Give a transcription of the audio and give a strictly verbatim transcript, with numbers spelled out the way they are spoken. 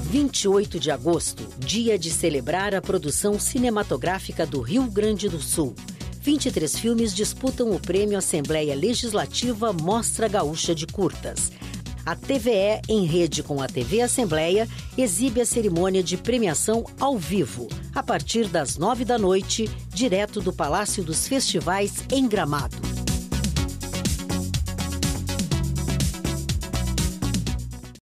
vinte e oito de agosto, dia de celebrar a produção cinematográfica do Rio Grande do Sul. vinte e três filmes disputam o prêmio Assembleia Legislativa Mostra Gaúcha de Curtas. A T V E, em rede com a T V Assembleia, exibe a cerimônia de premiação ao vivo, a partir das nove da noite, direto do Palácio dos Festivais, em Gramado.